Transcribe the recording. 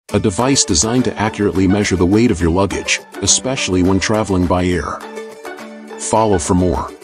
a device designed to accurately measure the weight of your luggage, especially when traveling by air. Follow for more.